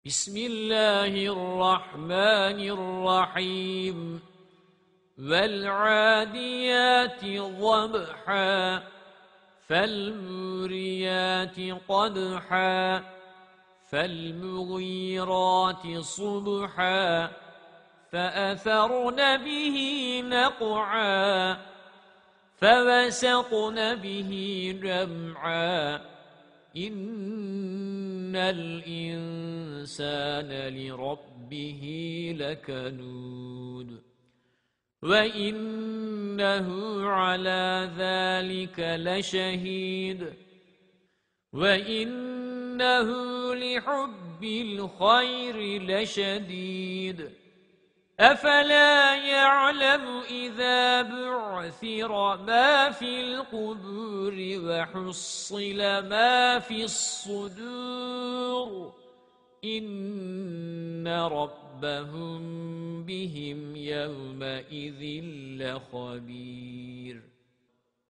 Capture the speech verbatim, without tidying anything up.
بسم الله الرحمن الرحيم والعاديات ضبحا فالموريات قدحا فالمغيرات صبحا فأثرن به نقعا فوسطن به جمعا إن الإنسان لربه لكنود وإنه على ذلك لشهيد وإنه لحب الخير لشديد أفلا يعلم إذا بعثر ما في القبور وحصل ما في الصدور إن ربهم بهم يومئذ لخبير